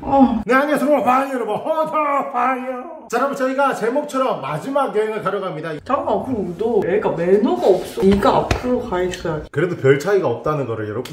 네, 안녕하세요. 파이어 여러분. 파이어. 자, 여러분, 저희가 제목처럼 마지막 여행을 가러 갑니다. 잠깐만, 그럼 너 애가 매너가 없어. 네가 앞으로 가 있어야지. 그래도 별 차이가 없다는 거를 여러분.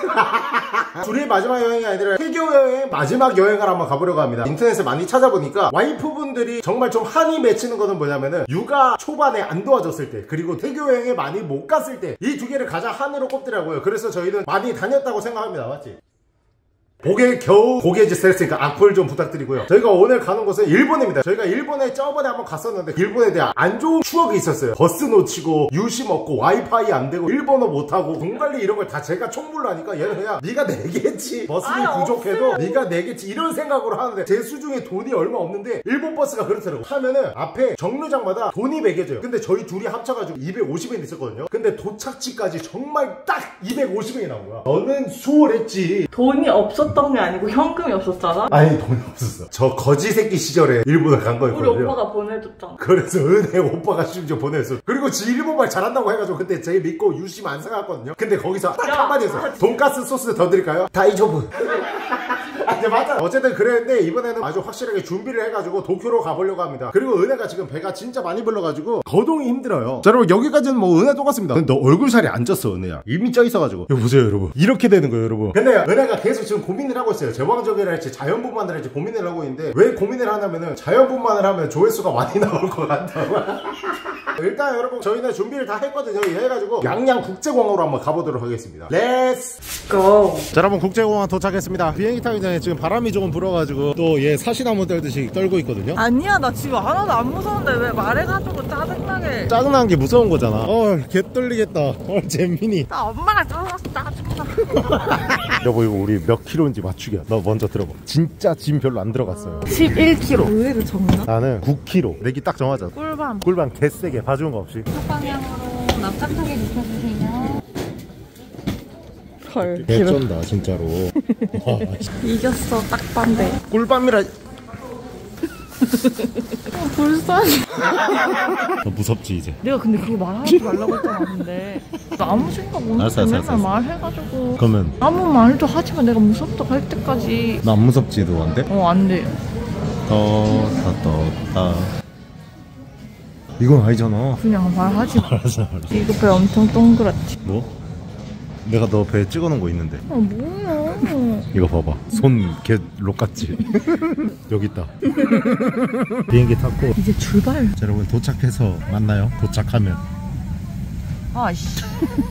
둘이 마지막 여행이 아니라 태교 여행 마지막 여행을 한번 가보려고 합니다. 인터넷에 많이 찾아보니까 와이프분들이 정말 좀 한이 맺히는 것은 뭐냐면은 육아 초반에 안 도와줬을 때, 그리고 태교 여행에 많이 못 갔을 때, 이 두 개를 가장 한으로 꼽더라고요. 그래서 저희는 많이 다녔다고 생각합니다. 맞지? 복에 겨우 고개 짓을 했으니까 악플 좀 부탁드리고요. 저희가 오늘 가는 곳은 일본입니다. 저희가 일본에 저번에 한번 갔었는데 일본에 대한 안 좋은 추억이 있었어요. 버스 놓치고 유심 없고 와이파이 안 되고 일본어 못하고 돈관리 이런 걸 다 제가 총무를 하니까 얘는 그냥 네가 내겠지, 버스비 부족해도 네가 내겠지 이런 생각으로 하는데 제 수중에 돈이 얼마 없는데 일본 버스가 그렇더라고. 타면은 앞에 정류장마다 돈이 매겨져요. 근데 저희 둘이 합쳐가지고 250엔 있었거든요. 근데 도착지까지 정말 딱 250엔이 나온 거야. 너는 수월했지. 돈이 없었던 게 아니고 현금이 없었잖아? 아니, 돈이 없었어. 저 거지 새끼 시절에 일본을 간 거였거든요. 우리 오빠가 보내줬잖아. 그래서 은혜 오빠가 심지어 보냈어. 그리고 지 일본말 잘한다고 해가지고 그때 제 믿고 유심 안 사갔거든요. 근데 거기서 딱 한마디 했어. 돈가스 소스 더 드릴까요? 다이조브. 아, 네, 맞아. 어쨌든 그랬는데 이번에는 아주 확실하게 준비를 해가지고 도쿄로 가보려고 합니다. 그리고 은혜가 지금 배가 진짜 많이 불러가지고 거동이 힘들어요. 자, 여러분, 여기까지는 뭐 은혜 똑같습니다. 근데 너 얼굴살이 안 쪘어, 은혜야. 이미 쪄 있어가지고. 이거 보세요, 여러분. 이렇게 되는 거예요, 여러분. 근데 은혜가 계속 지금 고민을 하고 있어요. 제왕적이라 할지 자연분만을 할지 고민을 하고 있는데, 왜 고민을 하냐면은 자연분만을 하면 조회수가 많이 나올 것 같다고. 일단 여러분, 저희는 준비를 다 했거든요. 해가지고 양양 국제공항으로 한번 가보도록 하겠습니다. 렛츠 고! 자, 여러분, 국제공항 도착했습니다. 비행기 타기 전에 지금 바람이 조금 불어가지고 또 얘 사시나무 떨듯이 떨고 있거든요. 아니야, 나 지금 하나도 안 무서운데 왜 말해가지고 짜증나게. 짜증나는 게 무서운 거잖아. 개 떨리겠다. 재민이. 나 엄마가 쫄아서 짜증나. 여보, 이거 우리 몇 킬로인지 맞추기야. 너 먼저 들어봐. 진짜 짐 별로 안 들어갔어요. 11kg. 의외로 적나? 나는 9kg. 내기 딱 정하자. 꿀밤 개세게 봐주는 거 없이. 방향으로 납작하게 눕혀주세요. 헐, 개쩐다 진짜로. 이겼어, 딱 반대. 꿀밤이라. 불쌍해. 너 무섭지 이제? 내가 근데 그거 말하지 말라고 했잖아. 근데 나 아무 생각 없는데 맨날 말해가지고. 그러면 아무 말도 하지만 내가 무섭다고 할 때까지. 나 안 무섭지? 너 안 돼? 안 돼. 떴다. 이건 아니잖아. 그냥 말하지 마. 알았어. 이거 배 엄청 동그랗지. 뭐? 내가 너 배에 찍어놓은 거 있는데. 뭐야. 이거 봐봐. 손 개 록같지? 여기 있다. 비행기 탔고 이제 출발. 자, 여러분, 도착해서 만나요. 도착하면. 아이씨.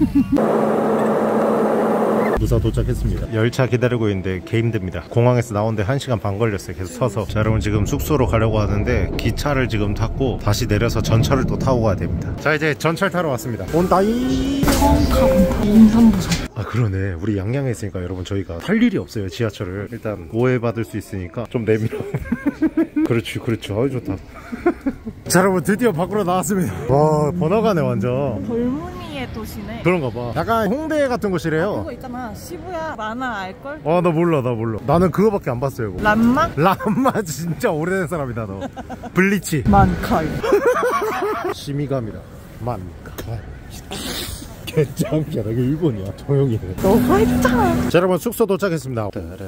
무사 도착했습니다. 열차 기다리고 있는데 개 힘듭니다. 공항에서 나오는데 1시간 반 걸렸어요. 계속 서서. 자, 여러분, 지금 숙소로 가려고 하는데 기차를 지금 탔고 다시 내려서 전철을 또 타고 가야 됩니다. 자, 이제 전철 타러 왔습니다. 온다이. 처음 가본다. 인삼부산. 아, 그러네. 우리 양양에 있으니까 여러분, 저희가 탈 일이 없어요. 지하철을. 일단 오해받을 수 있으니까 좀 내밀어. 그렇지. 아유, 좋다. 자, 여러분, 드디어 밖으로 나왔습니다. 와, 번화가네 완전. 돌무늬의 도시네. 그런가 봐. 약간 홍대 같은 곳이래요. 그거 있잖아, 시부야 만화 알걸? 나 몰라. 나는 그거밖에 안 봤어요. 이거. 람마? 람마 진짜 오래된 사람이다 너. 블리치. 만칼. 시미감이다. 만칼. 개짱이야. 이게 일본이야. 조용히 해. 너가 했잖아. 자, 여러분, 숙소 도착했습니다.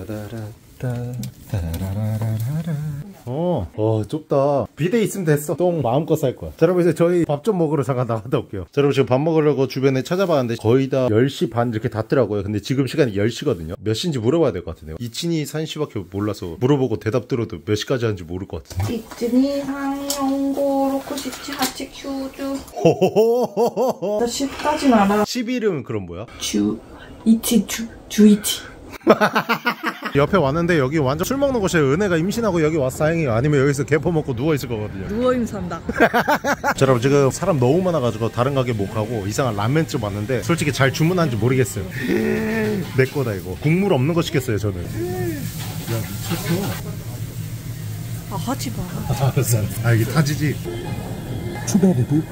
좁다. 비대 있으면 됐어. 똥 마음껏 쌀 거야. 자, 여러분, 이제 저희 밥 좀 먹으러 잠깐 나갔다 올게요. 자, 여러분, 지금 밥 먹으려고 주변에 찾아봤는데 거의 다 10시 반 이렇게 닫더라고요. 근데 지금 시간이 10시거든요 몇 시인지 물어봐야 될 것 같은데요. 이친이 산시밖에 몰라서 물어보고 대답 들어도 몇 시까지 하는지 모를 것 같은데. 1,2,3,4,5,6,7,8,9,10. 나 10까지는 알아. 11은 그럼 뭐야? 주이치. 옆에 왔는데 여기 완전 술 먹는 곳이에요. 은혜가 임신하고 여기 와서 다행이에요. 아니면 여기서 개퍼 먹고 누워있을 거거든요. 누워있는 산다. 자, 여러분, 지금 사람 너무 많아가지고 다른 가게 못 가고 이상한 라면집 왔는데 솔직히 잘 주문한지 모르겠어요. 내 거다 이거. 국물 없는 거 시켰어요 저는. 야, 미쳤어. 하지 마. 알았어. 이게 타지지. 추베르드.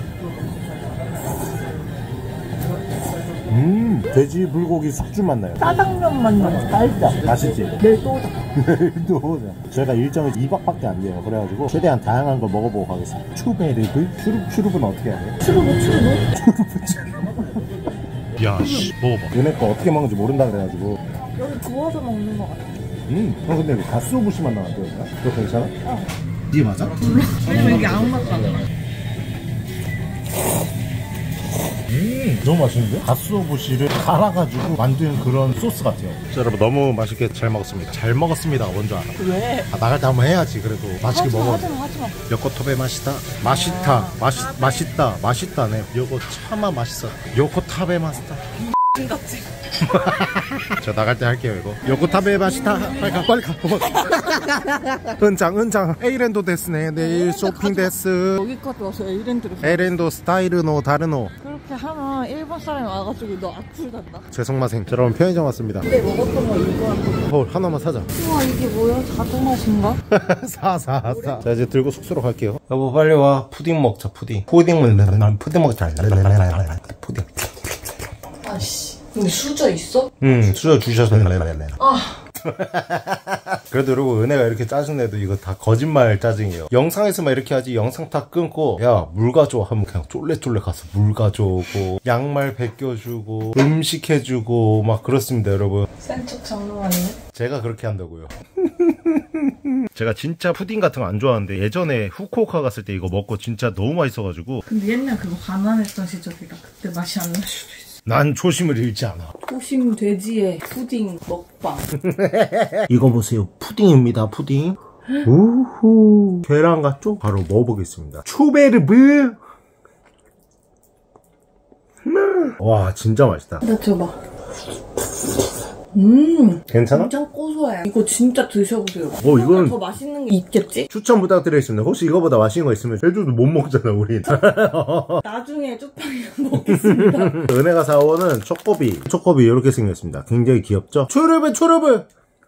돼지 불고기 숙주 맛나요. 짜장면 맛나요. 맛있다. 맛있지? 내일 또 오자. 내일도 오자. 저희가 일정이 2박밖에 안 돼요. 그래가지고 최대한 다양한 걸 먹어보고 가겠습니다. 추베르드? 슈룹은 어떻게 해야 돼요? 추루브. 야, 씨, 먹어봐. 은혜 거 어떻게 먹는지 모른다 그래가지고. 여기 구워서 먹는 거 같아. 근데 이거 가스오부시만 나왔대 여기가? 그거 괜찮아? 이게 맞아? 왜냐면 이게 아무 맛도 안 나. 너무 맛있는데? 가스오부시를 갈아가지고 만든 그런 소스 같아요. 자, 여러분 너무 맛있게 잘 먹었습니다. 잘 먹었습니다. 뭔지 알아? 왜? 나갈 때 한번 해야지. 그래도 맛있게 먹어. 하지마. 요코토베 맛있다. 맛있다. 맛있다네. 요거 차마 맛있어. 요코타베 맛있다. 같지. 저 나갈 때 할게요 이거. 요코타베 맛있다. 빨리 가. 은장 에이랜도 데스네. 내일 쇼핑 데스. 여기까지 와서 에이랜드를 에이랜도 스타일노 다르노. 그렇게 하면 일본 사람이 와가지고 너 악플 단다. 죄송마생. 자, 여러분 편의점 왔습니다. 근데 먹었던 거 이거 하나만 사자. 우와 이게 뭐야? 자두맛인가? 사. 자, 이제 들고 숙소로 갈게요. 여보 빨리 와. 푸딩 먹자. 푸딩 먹자. 푸딩. 아씨 근데 수저 있어? 수저 주셔서 그래도 여러분 은혜가 이렇게 짜증내도 이거 다 거짓말 짜증이에요. 영상에서만 이렇게 하지 영상 다 끊고 야 물 가져 하면 그냥 쫄래쫄래 가서 물 가져오고 양말 벗겨주고 음식 해주고 막 그렇습니다 여러분. 센 척 장난 아니네. 제가 그렇게 한다고요. 제가 진짜 푸딩 같은 거 안 좋아하는데 예전에 후쿠오카 갔을 때 이거 먹고 진짜 너무 맛있어가지고. 근데 옛날 그거 가난했던 시절이라 그때 맛이 안 날 수도 있어. 난 초심을 잃지 않아. 초심 돼지의 푸딩 먹방. 이거 보세요. 푸딩입니다. 푸딩. 우후. 계란 같죠? 바로 먹어보겠습니다. 추베르브. 와 진짜 맛있다. 나 줘봐. 괜찮아? 진짜 고소해. 이거 진짜 드셔보세요. 이거는 더 맛있는 게 있겠지? 추천 부탁드리겠습니다. 혹시 이거보다 맛있는 거 있으면 제주도 못 먹잖아 우린. 나중에 쪽팔이랑 먹겠습니다. 은혜가 사오는 초코비 이렇게 생겼습니다. 굉장히 귀엽죠? 초르브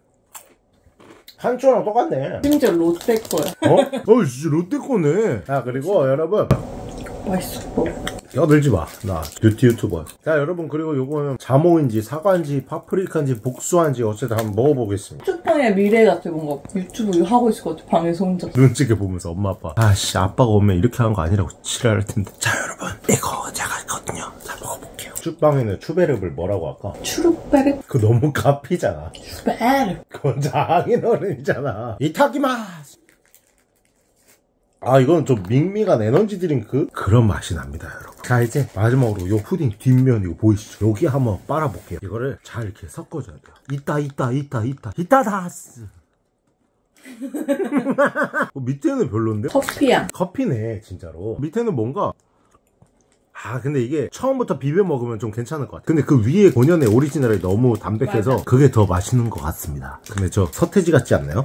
한초랑 똑같네. 심지어 롯데 거야. 진짜 롯데 거네. 그리고 여러분 맛있어. 껴들지 마. 나 뷰티 유튜버야. 자 여러분 그리고 요거는 자몽인지 사과인지 파프리카인지 복수인지 어쨌든 한번 먹어보겠습니다. 쿠팡의 미래 같아. 뭔가 유튜브 이거 하고 있을 것 같아. 방에서 혼자 눈치게 보면서 엄마 아빠 아빠가 오면 이렇게 하는 거 아니라고 지랄할 텐데. 자 여러분 이거 제가 했거든요. 자 먹어볼게요. 쭈빵에는 추베르를 뭐라고 할까? 추룩베르? 그거 너무 가피잖아. 추베르. 그건 장인어른이잖아. 이타키마스. 이건 좀 밍밍한 에너지 드링크? 그런 맛이 납니다, 여러분. 자, 이제 마지막으로 요 푸딩 뒷면 이거 보이시죠? 여기 한번 빨아볼게요. 이거를 잘 이렇게 섞어줘야 돼요. 이따다스. 밑에는 별론데? 커피야. 커피네, 진짜로. 밑에는 뭔가 근데 이게 처음부터 비벼 먹으면 좀 괜찮을 것 같아요. 근데 그 위에 본연의 오리지널이 너무 담백해서 맞아. 그게 더 맛있는 것 같습니다. 근데 저 서태지 같지 않나요?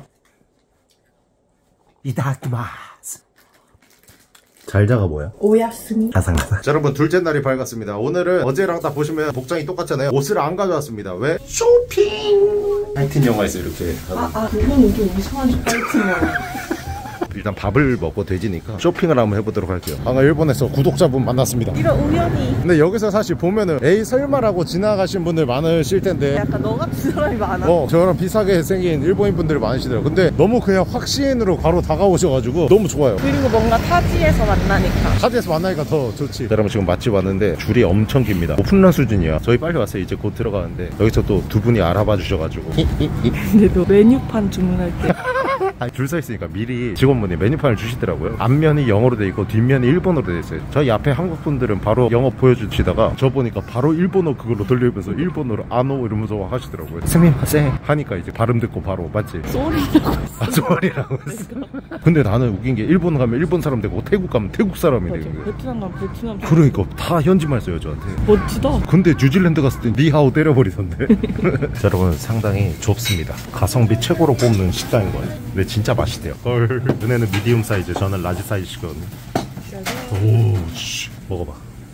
이타키마스. 잘 자가 뭐야? 오야스미. 가상가상. 자, 여러분 둘째 날이 밝았습니다. 오늘은 어제랑 다 보시면 복장이 똑같잖아요. 옷을 안 가져왔습니다. 왜? 쇼핑. 파이팅 영화에서 이렇게. 그건 좀 이상한 파이팅 영화. 일단 밥을 먹고 돼지니까 쇼핑을 한번 해보도록 할게요. 방금 일본에서 구독자분 만났습니다. 이런 우연히. 근데 여기서 사실 보면은 에이 설마라고 지나가신 분들 많으실 텐데 약간 너 같은 사람이 많아. 저랑 비슷하게 생긴 일본인 분들이 많으시더라고요. 근데 너무 그냥 확신으로 바로 다가오셔가지고 너무 좋아요. 그리고 뭔가 타지에서 만나니까. 타지에서 만나니까 더 좋지. 여러분 지금 맛집 왔는데 줄이 엄청 깁니다. 오픈런 수준이야. 저희 빨리 왔어요. 이제 곧 들어가는데 여기서 또 두 분이 알아봐 주셔가지고. 근데 너 메뉴판 주문할 때 줄 서 있으니까 미리 직원분이 메뉴판을 주시더라고요. 앞면이 영어로 돼 있고 뒷면이 일본어로 돼 있어요. 저희 앞에 한국 분들은 바로 영어 보여주시다가 저 보니까 바로 일본어 그걸로 돌리면서 일본어로 아노 이러면서 하시더라고요. 스미마세 하니까 이제 발음 듣고 바로 맞지? 쏘리라고 했어. 쏘리라고 했어. 근데 나는 웃긴 게 일본 가면 일본 사람 되고 태국 가면 태국 사람이 되고 베트남 가면 베트남 사람. 그러니까 다 현지말 써요 저한테. 멋지다. 근데 뉴질랜드 갔을 때 니하오 때려버리던데. 자, 여러분 상당히 좁습니다. 가성비 최고로 뽑는 식당인 거예요. 근데 진짜 맛있대요. 은혜는 미디움 사이즈, 저는 라지 사이즈 시거든요. 오, 씨. 먹어봐.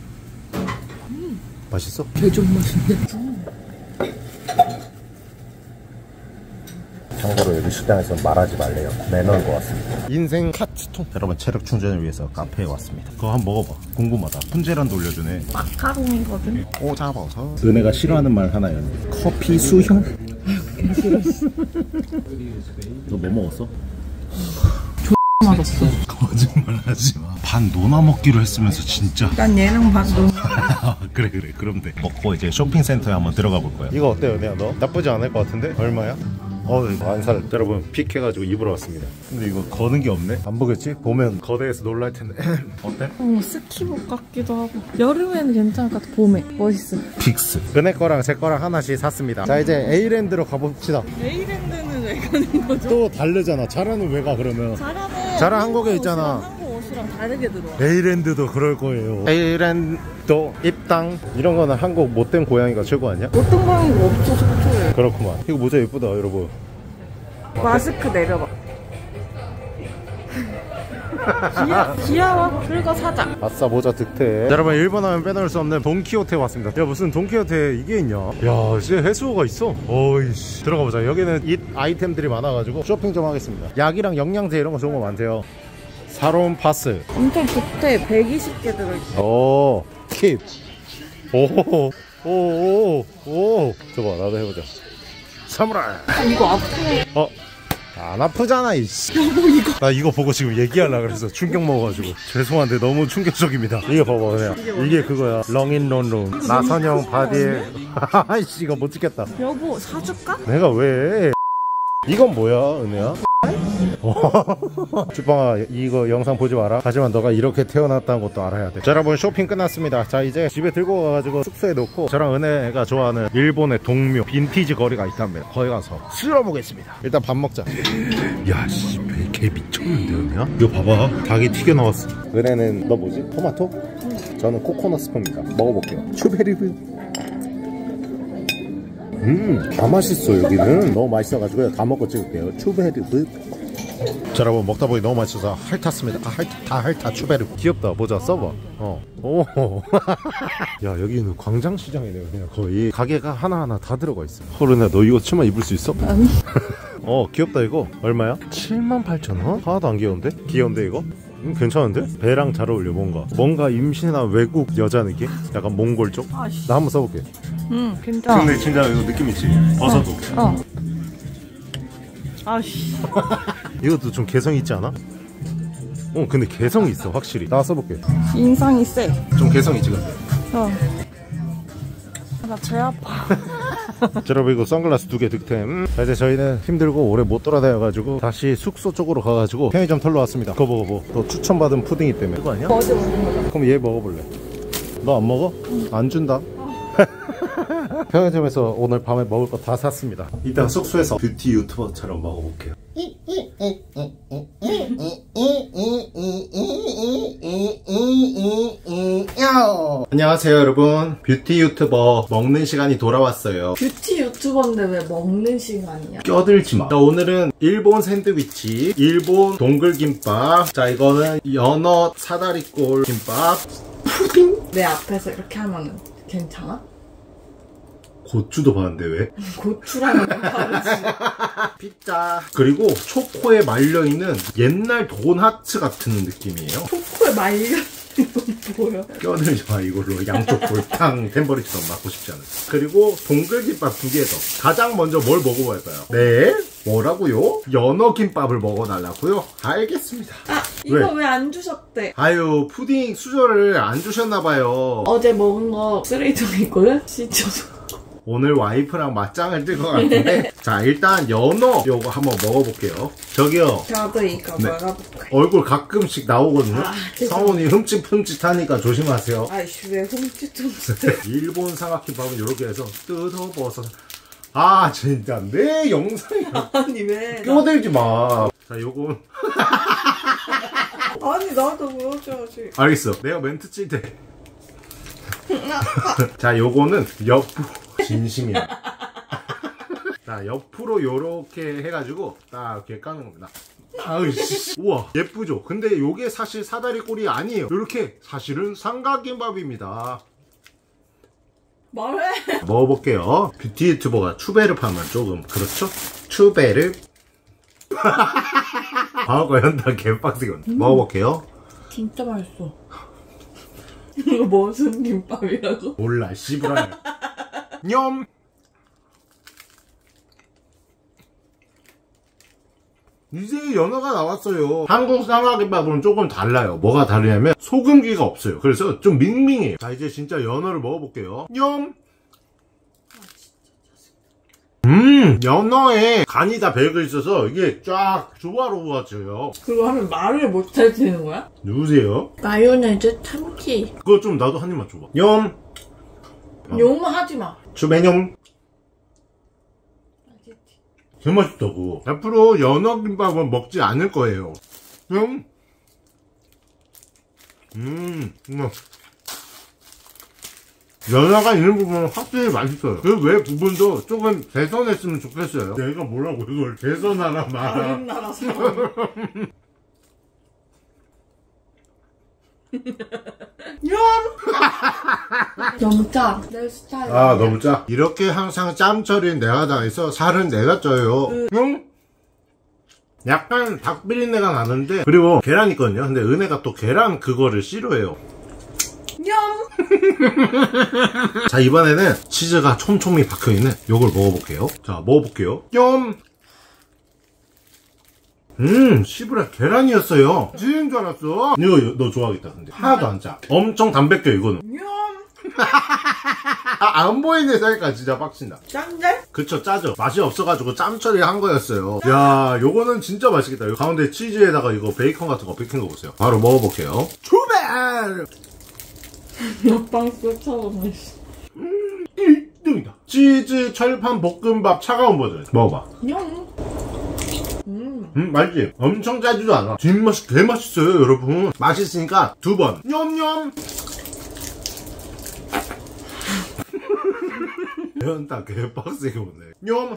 맛있어? 개좀 맛있네. 참고로 여기 식당에서 말하지 말래요. 매너인 것 같습니다. 인생 카츠톤. 여러분 체력 충전을 위해서 카페에 왔습니다. 그거 한번 먹어봐. 궁금하다. 훈제란도 올려주네. 마카롱이거든. 잡아서. 은혜가 싫어하는 말 하나요. 커피 수형? 너 뭐 먹었어? 맛없어. 거짓말 하지 마. 반 노나 먹기로 했으면서 진짜. 난 얘랑 반 노나. 그래 그럼 돼. 먹고 이제 쇼핑센터에 한번 들어가 볼 거야. 이거 어때 은혜야 너? 나쁘지 않을 것 같은데? 얼마야? 완살 여러분 픽 해가지고 입으러 왔습니다. 근데 이거 거는 게 없네. 안 보겠지? 보면 거대해서 놀랄 텐데. 어때? 스키복 같기도 하고 여름에는 괜찮을 것 같아. 봄에 멋있어. 픽스 은혜 거랑 제 거랑 하나씩 샀습니다. 자 이제 A랜드로 가봅시다. A랜드는 왜 가는 거죠? 또 다르잖아. 자라는 왜 가 그러면? 자라 한국에 있잖아. 한국 옷이랑 다르게 들어와. A랜드도 그럴 거예요. A랜드 입당 이런 거는 한국 못된 고양이가 최고 아니야? 어떤 고양이가 없어 속초에. 그렇구만. 이거 모자 예쁘다 여러분. 마스크 내려봐. 귀여워. 긁어 사자. 아싸 모자 득템. 여러분 일본 하면 빼놓을 수 없는 돈키호테 왔습니다. 야 무슨 돈키호테 이게 있냐. 야 진짜 해수호가 있어. 어이씨 들어가 보자. 여기는 잇 아이템들이 많아가지고 쇼핑 좀 하겠습니다. 약이랑 영양제 이런 거 좋은 거 많대요. 사로운 파스 엄청 좋대. 120개 들어있어. 오 킵. 오오오오 저거 나도 해보자. 사무라이. 이거 아프네. 안 아프잖아 이씨. 여보 이거 나 이거 보고 지금 얘기하려고 그래서 충격 먹어가지고 죄송한데 너무 충격적입니다. 이거 봐봐 그냥 이게 그거야. 렁인론룸 나선형 바디에 아이씨 이거 못 찍겠다. 여보 사줄까? 내가 왜 이건 뭐야 은혜야? 주방아 이거 영상 보지 마라. 하지만 너가 이렇게 태어났다는 것도 알아야 돼. 자 여러분 쇼핑 끝났습니다. 자 이제 집에 들고 가가지고 숙소에 놓고 저랑 은혜가 좋아하는 일본의 동묘 빈티지 거리가 있답니다. 거기 가서 쓸어보겠습니다. 일단 밥 먹자. 야씨 개 미쳤는데 은혜야? 이거 봐봐 닭이 튀겨 나왔어. 은혜는 너 뭐지? 토마토? 저는 코코넛 스프입니다. 먹어볼게요. 추베리브. 다 맛있어. 여기는 너무 맛있어가지고 다 먹고 찍을게요. 추베르브. 자 여러분 먹다 보니 너무 맛있어서 핥았습니다. 다 핥아 추베르브. 귀엽다. 모자 써봐. 오. 야 여기는 광장시장이네요. 그냥 거의 가게가 하나하나 다 들어가 있어. 헐은아 너 이거 치마 입을 수 있어? 아니. 귀엽다. 이거 얼마야? 78,000원? 하나도 안 귀여운데? 귀여운데 이거? 괜찮은데? 배랑 잘 어울려. 뭔가 임신한 외국 여자 느낌? 약간 몽골 쪽? 나 한번 써볼게. 괜찮아. 근데 진짜 이거 느낌 있지? 버섯도. 아씨. 이것도 좀 개성 있지 않아? 근데 개성 있어 확실히. 나 써볼게. 인상이 세. 좀 개성 있지 근데. 나 배 아파. 자, 여러분 이거 선글라스 2개 득템. 자, 이제 저희는 힘들고 오래 못 돌아다녀가지고 다시 숙소 쪽으로 가가지고 편의점 털러 왔습니다. 그거 먹어보. 너 추천받은 푸딩이 때문에. 그거 아니야? 어제 먹은 거다. 그럼 얘 먹어볼래? 너 안 먹어? 안 준다. 편의점에서 오늘 밤에 먹을 거 다 샀습니다. 이따 숙소에서 뷰티 유튜버처럼 먹어볼게요. 안녕하세요 여러분. 뷰티 유튜버 먹는 시간이 돌아왔어요. 뷰티 유튜버인데 왜 먹는 시간이야? 껴들지마. 자 오늘은 일본 샌드위치, 일본 동글김밥, 자 이거는 연어 사다리꼴 김밥, 푸딩? 내 앞에서 이렇게 하면 괜찮아? 고추도 봤는데 왜? 고추랑은 다르지. 피자. 그리고 초코에 말려있는 옛날 도넛 같은 느낌이에요. 초코에 말려있는 건 뭐야? 껴들지 마. 이걸로 양쪽 골탕 햄버리처럼 맞고 싶지 않아요. 그리고 동글김밥 2개 더. 가장 먼저 뭘 먹어볼까요? 네? 뭐라고요? 연어 김밥을 먹어달라고요? 알겠습니다. 이거 왜 안 주셨대? 아유 푸딩 수저를 안 주셨나봐요. 어제 먹은 거 쓰레기통에 있거든? 씻어서. 오늘 와이프랑 맞짱을 뜰 것 같은데 자 일단 연어 요거 한번 먹어볼게요. 저기요 저도 이거 먹어볼게요. 얼굴 가끔씩 나오거든요. 죄송합니다. 성훈이 흠칫흠칫하니까 조심하세요. 아이씨 왜 흠칫흠칫. 일본 삼각김밥은 이렇게 해서 뜯어버서 아 진짜 내 영상이 아니 왜? 껴들지 마. 자 요건 아니 나도 보여줘야지. 알겠어. 내가 멘트 칠 때. 자 요거는 옆으로 진심이야. 자 옆으로 요렇게 해가지고 딱 이렇게 까는 겁니다. 아으씨 우와 예쁘죠? 근데 요게 사실 사다리꼴이 아니에요. 요렇게 사실은 삼각김밥입니다. 말해. 먹어볼게요. 뷰티 유튜버가 추베르 하면 조금 그렇죠? 추베르. 방어과 연다 개빡세건. 먹어볼게요. 진짜 맛있어. 이거 무슨 김밥이라고? 몰라 씨부라. 냠. 이제 연어가 나왔어요. 한국 삼각김밥은 조금 달라요. 뭐가 다르냐면 소금기가 없어요. 그래서 좀 밍밍해요. 자 이제 진짜 연어를 먹어볼게요. 냠. 연어에 간이 다 배겨 있어서 이게 쫙 조화로워져요. 그거 하면 말을 못해 되는 거야? 누구세요? 마요네즈 참치. 그거 좀 나도 한 입만 줘봐. 염 욕만 하지 마. 주매뇽. 개 맛있다고. 앞으로 연어 김밥은 먹지 않을 거예요. 연어가 있는 부분은 확실히 맛있어요. 그 외 부분도 조금 개선했으면 좋겠어요. 내가 뭐라고 이걸 개선하라 말아. 다른 나라 사람. 너무 짜. 내 스타일. 아 너무 짜. 이렇게 항상 짬 처리는 내가 다 해서 살은 내가 쪄요. 약간 닭 비린내가 나는데, 그리고 계란 있거든요. 근데 은혜가 또 계란 그거를 싫어해요. 자, 이번에는 치즈가 촘촘히 박혀있는 요걸 먹어볼게요. 자, 먹어볼게요. 씨부라 계란이었어요. 치즈인 줄 알았어. 이거 너 좋아하겠다. 근데 하나도 안 짜. 엄청 담백해 이거는. 안 보이네. 살까 진짜 빡친다. 짠데? 그쵸, 짜죠. 맛이 없어가지고 짬 처리한 거였어요. 야, 요거는 진짜 맛있겠다. 요 가운데 치즈에다가 이거 베이컨 같은 거 베낀 거 보세요. 바로 먹어볼게요. 출발! 옆방 쏘쳐보네. 1등이다. 치즈 철판 볶음밥 차가운 버전. 먹어봐. 맛있지? 엄청 짜지도 않아. 뒷맛이 개 맛있어요, 여러분. 맛있으니까 2번. 냠냠! 연타 개빡세게 오네. 냠!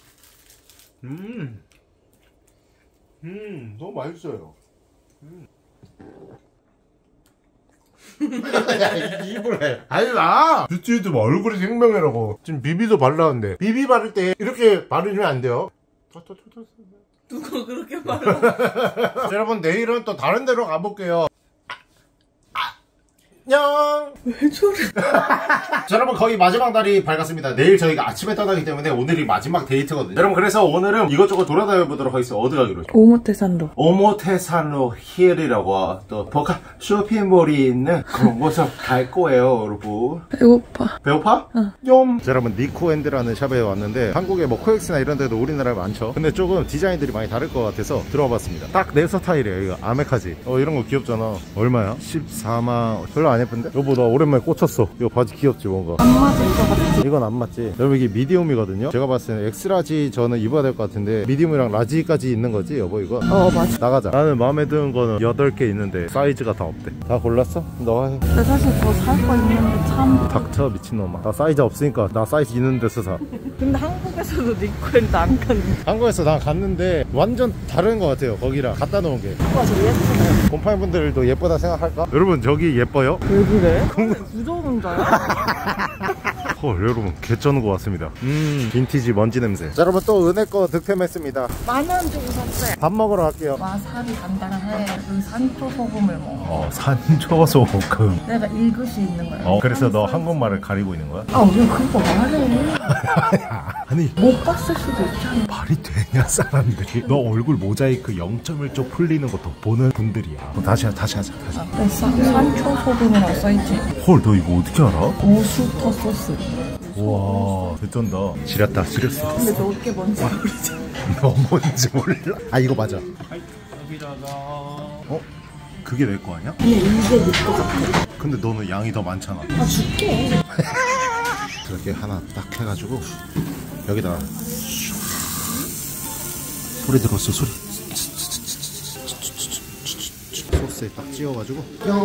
너무 맛있어요. 야, 입을 해. 아니, 나! 뷰티 유튜브 얼굴이 생명이라고. 지금 비비도 발랐는데. 비비 바를 때 이렇게 바르면 안 돼요. 누가 그렇게 말해? 여러분, 내일은 또 다른 데로 가볼게요. 안녕. 왜 저래? 자, 여러분 거의 마지막 날이 밝았습니다. 내일 저희가 아침에 떠나기 때문에 오늘이 마지막 데이트거든요. 여러분 그래서 오늘은 이것저것 돌아다녀 보도록 하겠습니다. 어디 가기로 했죠? 오모테산로. 오모테산로 힐이라고 또 복합 쇼핑몰이 있는 그런 곳을 갈 거예요, 여러분. 배고파. 배고파? 좀. 자, 여러분 니코앤드라는 샵에 왔는데 한국에 뭐 코엑스나 이런 데도 우리나라에 많죠. 근데 조금 디자인들이 많이 다를 것 같아서 들어와 봤습니다. 딱 내 스타일이에요. 이거 아메카지. 이런 거 귀엽잖아. 얼마야? 14만. 별로 안 예쁜데? 여보 나 오랜만에 꽂혔어. 이거 바지 귀엽지 뭔가? 안 맞을 것 같아. 이건 안 맞지. 여러분 이게 미디움이거든요. 제가 봤을 때는 엑스라지 저는 입어야 될 것 같은데 미디움이랑 라지까지 있는 거지 여보 이거? 맞아. 나가자. 나는 마음에 드는 거는 8개 있는데 사이즈가 다 없대. 다 골랐어? 너가 해. 근데 사실 더 살 거 있는데 참. 닥쳐 미친놈아. 나 사이즈 없으니까 나 사이즈 있는 데서 사. 근데 한국에서도 니코앤드 안 갔는데. 한국에서 나 갔는데 완전 다른 것 같아요. 거기랑 갖다 놓은 게. 와, 저 예쁘네. 곰팡이분들도 예쁘다 생각할까? 여러분 저기 예뻐요? 왜 그래? 부조농자야? 헐 여러분 개쩌는 거 같습니다. 빈티지 먼지 냄새. 자 여러분 또 은혜 거 득템했습니다. 10,000원 주고 샀어요. 밥 먹으러 갈게요. 와사비 간단해. 그 산초 소금을 먹어. 산초소금. 내가 읽을 수 있는 거야. 그래서 너 한국말을 가리고 있는 거야? 왜 그거 말해? 아니 못 봤을 수도 있잖아. 말이 되냐 사람들이. 너 얼굴 모자이크 0.1초 풀리는 것도 보는 분들이야. 다시 하자. 산초 소금이라고 써있지. 헐 너 이거 어떻게 알아? 오슈터 소스. 우와 개쩐다. 지렸어. 근데 너 어떻게 뭔지 모르지? 너 뭔지 몰라. 이거 맞아. 그게 내 거 아니야? 근데 이게 내 거 같아. 근데 너는 양이 더 많잖아. 줄게. 이렇게 하나 딱 해가지고 여기다가 소리 들었어 소리. 소스에 딱 찍어가지고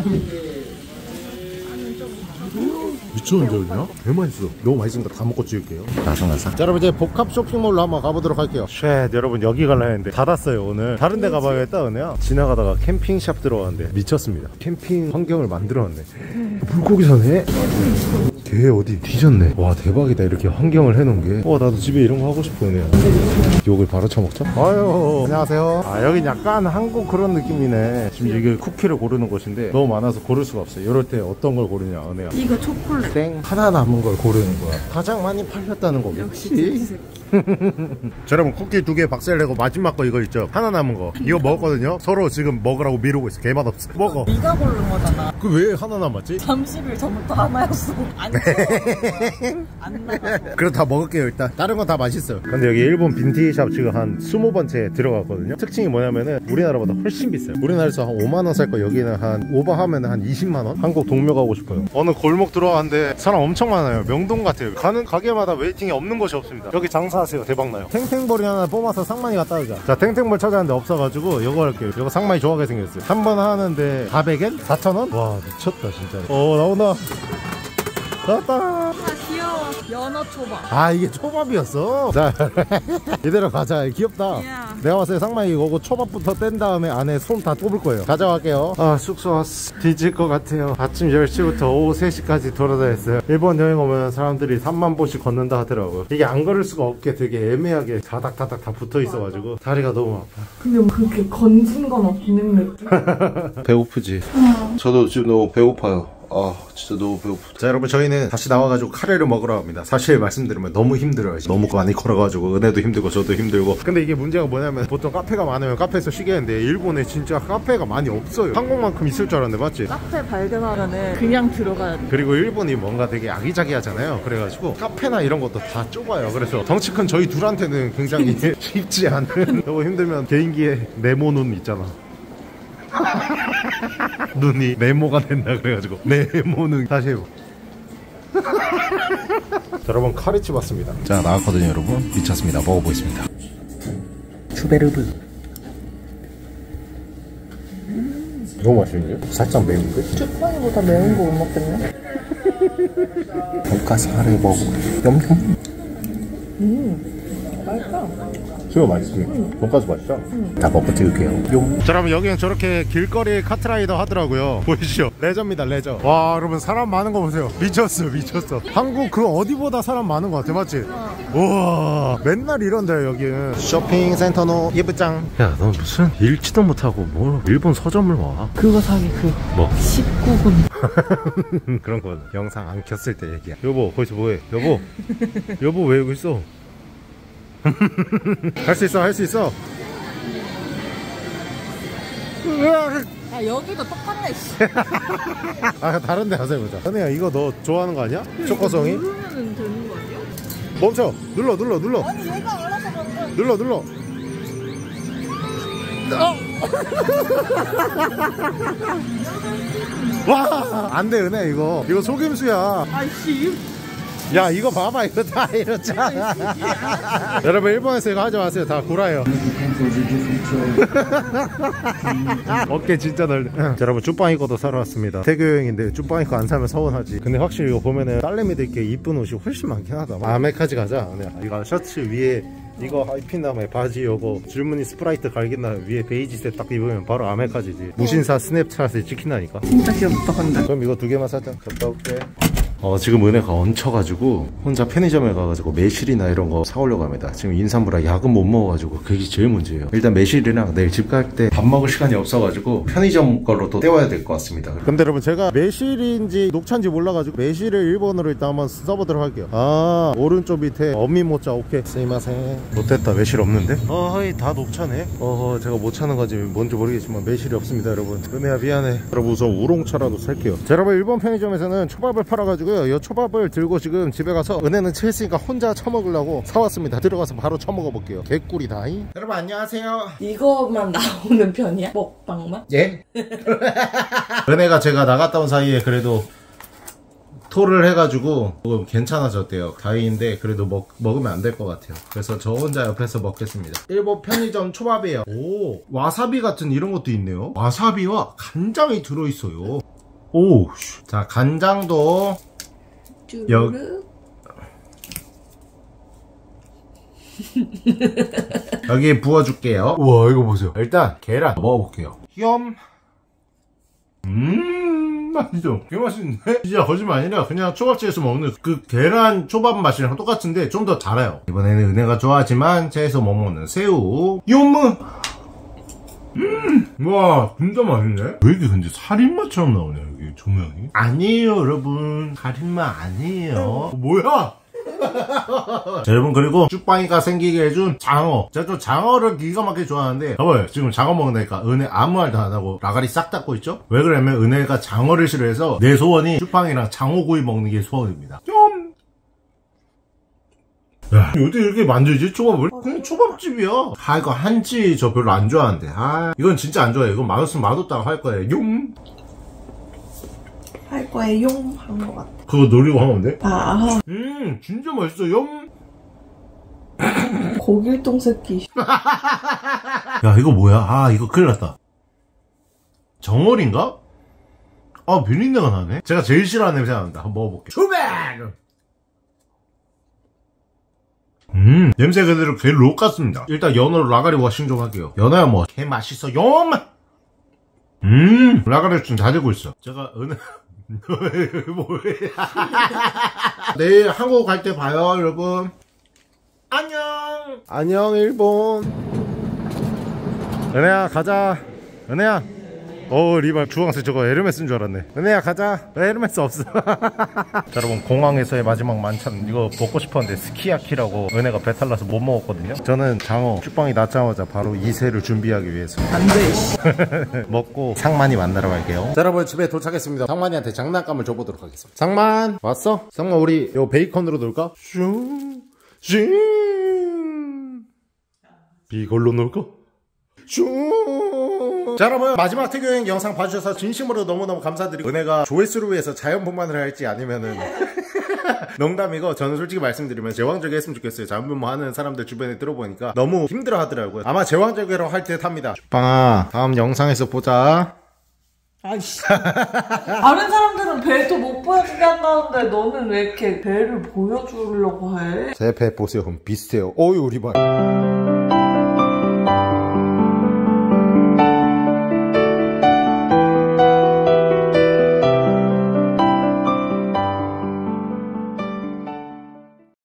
미쳤는데 그냥? 개 맛있어. 너무 맛있으니까 다 먹고 찍을게요. 나상. 자 여러분 이제 복합 쇼핑몰로 한번 가보도록 할게요. 쉣 여러분 여기 갈라 했는데 닫았어요 오늘. 다른 데 가봐야겠다 은혜야. 지나가다가 캠핑샵 들어왔는데 미쳤습니다. 캠핑 환경을 만들어놨네. 물고기 사네? 걔 어디 뒤졌네. 와 대박이다. 이렇게 환경을 해놓은 게. 나도 집에 이런 거 하고 싶어 은혜야. 욕을 바로 쳐먹자. 아유 안녕하세요. 여긴 약간 한국 그런 느낌이네. 지금 이게 쿠키를 고르는 곳인데 너무 많아서 고를 수가 없어요. 이럴 때 어떤 걸 고르냐 은혜야. 이거 초콜릿. 땡 하나 남은 걸 고르는 거야. 가장 많이 팔렸다는 거겠지. 역시 돼지 새끼. 자, 여러분 쿠키 2개 박살 내고 마지막 거 이거 있죠? 하나 남은 거 이거 먹었거든요. 서로 지금 먹으라고 미루고 있어. 개맛 없어. 먹어. 네가 고른 거잖아. 그 왜 하나 남았지? 30일 전부터 하나였어. 안 안 나가. 그래도 다 먹을게요. 일단 다른 건 다 맛있어요. 근데 여기 일본 빈티지샵 지금 한 20번째 들어갔거든요. 특징이 뭐냐면은 우리나라보다 훨씬 비싸요. 우리나라에서 한 5만원 살 거 여기는 한 오버하면 한 20만원? 한국 동묘 가고 싶어요. 어느 골목 들어왔는데 사람 엄청 많아요. 명동 같아요. 가는 가게마다 웨이팅이 없는 곳이 없습니다. 여기 장사하세요. 대박나요. 탱탱볼이 하나 뽑아서 상만이 갖다 주자. 자, 탱탱볼 찾았는데 없어가지고 이거 할게요. 이거 상만이 좋아하게 생겼어요. 한 번 하는데 400엔? 4,000원? 와 미쳤다 진짜. 나온다. 나왔다. 아 귀여워. 연어 초밥. 아 이게 초밥이었어? 자 이대로 가자. 귀엽다. 야. 내가 봤을 때 상만이 이거 초밥부터 뗀 다음에 안에 손 다 뽑을 거예요. 가져갈게요. 아 숙소 왔어. 뒤질 것 같아요. 아침 10시부터 오후 3시까지 돌아다녔어요. 일본 여행 오면 사람들이 3만 보씩 걷는다 하더라고요. 이게 안 걸을 수가 없게 되게 애매하게 다닥다닥 다 붙어 있어가지고 다리가 너무 아파. 근데 그렇게 건진 건 없는 느낌? 배고프지? 저도 지금 너무 배고파요. 아 진짜 너무 배고프다. 자 여러분 저희는 다시 나와가지고 카레를 먹으러 갑니다. 사실 말씀드리면 너무 힘들어요. 너무 많이 걸어가지고 은혜도 힘들고 저도 힘들고. 근데 이게 문제가 뭐냐면 보통 카페가 많으면 카페에서 쉬겠는데 일본에 진짜 카페가 많이 없어요. 한국만큼 있을 줄 알았는데 맞지? 카페 발견하면은 그냥 들어가야 돼. 그리고 일본이 뭔가 되게 아기자기하잖아요. 그래가지고 카페나 이런 것도 다 좁아요. 그래서 덩치 큰 저희 둘한테는 굉장히 쉽지 않은. 너무 힘들면 개인기에 네모 눈 있잖아. 눈이 네모가 된다 그래가지고 네모는 다시 해보. 자, 여러분 카레집 왔습니다. 자 나왔거든요 여러분. 미쳤습니다. 먹어보겠습니다. 추베르브. 너무 맛있는데요? 살짝 매운데? 쭈꾸미보다 매운 거 못 먹겠네. 돈가스 카레 먹어. 염염. 맛있다. 수요 맛있지? 돈가스 맛있죠? 다 먹고 찍을게요. 용. 자 여러분 여기는 저렇게 길거리 카트라이더 하더라고요. 보이시죠? 레저입니다 레저. 와 여러분 사람 많은 거 보세요. 미쳤어 미쳤어. 한국 그 어디보다 사람 많은 거 같아 맞지? 우와 맨날 이런데 여기는. 쇼핑센터노 예쁘짱. 야 너 무슨 읽지도 못하고 뭘 일본 서점을 와. 그거 사기 뭐? 19금. 그런 거 영상 안 켰을 때 얘기야. 여보 거기서 뭐해? 여보 여보 왜 여기 있어? 할 수 있어 할 수 있어. 아 여기도 똑같네 씨. 아 다른 데 가서 해보자. 현우야 이거 너 좋아하는 거 아니야? 초코송이? 누르면 되는 거 아니야? 멈춰. 눌러 아니 얘가 알아서 만들어. 눌러 와 안돼 은혜 이거 속임수야. 아이씨. 야 이거 봐봐 이거 다 이렇잖아. 여러분 일본에서 이거 하지 마세요. 다 구라예요. 어깨 진짜 넓네. 자, 여러분 쭈빵이 거도 사러 왔습니다. 태교 여행인데 쭈빵이 거 안 사면 서운하지. 근데 확실히 이거 보면은 딸내미들께 이쁜 옷이 훨씬 많긴 하다. 아메카지 가자. 이거 셔츠 위에 이거 입힌 다음에 바지 요거 줄무늬 스프라이트 갈긴 다음에 위에 베이지색 딱 입으면 바로 아메카지지. 무신사 스냅챗에 찍힌다니까. 진짜 귀엽다 근데. 그럼 이거 2개만 사자. 갔다 올게. 지금 은혜가 얹혀가지고 혼자 편의점에 가가지고 매실이나 이런 거 사오려고 합니다. 지금 인삼부라 약은 못 먹어가지고 그게 제일 문제예요. 일단 매실이랑 내일 집 갈 때 밥 먹을 시간이 없어가지고 편의점 걸로 또 때워야 될 것 같습니다. 근데 여러분 제가 매실인지 녹차인지 몰라가지고 매실을 일본어로 일단 한번 써보도록 할게요. 아 오른쪽 밑에 어미모자. 오케이 스이마센. 못됐다 매실 없는데? 허이 다 녹차네. 제가 못 찾는 건지 뭔지 모르겠지만 매실이 없습니다 여러분. 은혜야 미안해. 여러분 우선 우롱차라도 살게요. 자, 여러분 일본 편의점에서는 초밥을 팔아가지고 이 초밥을 들고 지금 집에 가서 은혜는 체했으니까 혼자 처먹으려고 사왔습니다. 들어가서 바로 처먹어 볼게요. 개꿀이다. 여러분 안녕하세요. 이거만 나오는 편이야? 먹방만? 예? 은혜가 제가 나갔다 온 사이에 그래도 토를 해가지고 조금 괜찮아졌대요. 다행인데 그래도 먹으면 안 될 것 같아요. 그래서 저 혼자 옆에서 먹겠습니다. 일본 편의점 초밥이에요. 오 와사비 같은 이런 것도 있네요. 와사비와 간장이 들어있어요. 오, 자 간장도 여기에 부어줄게요. 우와 이거 보세요. 일단 계란 먹어볼게요. 맛있죠? 개 맛있는데? 진짜 거짓말 아니라 그냥 초밥집에서 먹는 그 계란 초밥 맛이랑 똑같은데 좀 더 달아요. 이번에는 은혜가 좋아하지만 제에서 못 먹는 새우 요무. 와 진짜 맛있네. 왜 이렇게 근데 살인마처럼 나오냐 여기 조명이? 아니에요 여러분, 살인마 아니에요. 뭐야? 자, 여러분, 그리고 쭈빵이가 생기게 해준 장어. 제가 또 장어를 기가 막히게 좋아하는데, 봐봐요. 지금 장어 먹으니까 은혜 아무 말도 안 하고 라가리 싹 닫고 있죠? 왜 그러냐면 은혜가 장어를 싫어해서 내 소원이 쭈빵이랑 장어구이 먹는 게 소원입니다. 좀. 야, 어떻게 이렇게 만들지? 초밥을? 그냥 초밥집이야. 아, 이거 한지 저 별로 안 좋아하는데. 아, 이건 진짜 안 좋아해. 이건 맛없으면 맛없다고 할 거예요. 용! 할 거에 용 한 거 같아. 그거 노리고 하면 돼? 아, 진짜 맛있어. 용! 고길동 새끼. 야, 이거 뭐야? 아, 이거 큰일 났다. 정어리인가? 아, 비린내가 나네? 제가 제일 싫어하는 냄새가 난다. 한번 먹어볼게요. 출발! 냄새 그대로 개 록 같습니다. 일단 연어로 라가리 워싱 좀 할게요. 연어야 뭐, 개 맛있어. 용! 라가리 좀 다 되고 있어. 제가 은혜, 뭐야. 내일 한국 갈 때 봐요, 여러분. 안녕! 안녕, 일본. 은혜야, 가자. 은혜야. 리발 주황색 저거 에르메스인 줄 알았네. 은혜야, 가자. 에르메스 없어. 자, 여러분, 공항에서의 마지막 만찬 이거 먹고 싶었는데 스키야키라고 은혜가 배탈 나서 못 먹었거든요. 저는 장어 쭈빵이 낳자마자 바로 이세를 준비하기 위해서 안돼. 먹고 상만이 만나러 갈게요. 자, 여러분, 집에 도착했습니다. 상만이한테 장난감을 줘보도록 하겠습니다. 상만 왔어? 상만, 우리 요 베이컨으로 놀까? 슝 이걸로 놀까? 자, 여러분, 마지막 태교여행 영상 봐주셔서 진심으로 너무너무 감사드리고, 은혜가 조회수를 위해서 자연분만을 할지 아니면은 농담이고, 저는 솔직히 말씀드리면 제왕절개 했으면 좋겠어요. 자연분만 하는 사람들 주변에 들어보니까 너무 힘들어 하더라고요. 아마 제왕절개로 할 듯 합니다. 빵아, 다음 영상에서 보자. 아이씨. 다른 사람들은 배도 못 보여주게 한다는데 너는 왜 이렇게 배를 보여주려고 해? 제 배 보세요. 그럼 비슷해요. 어유, 우리 발.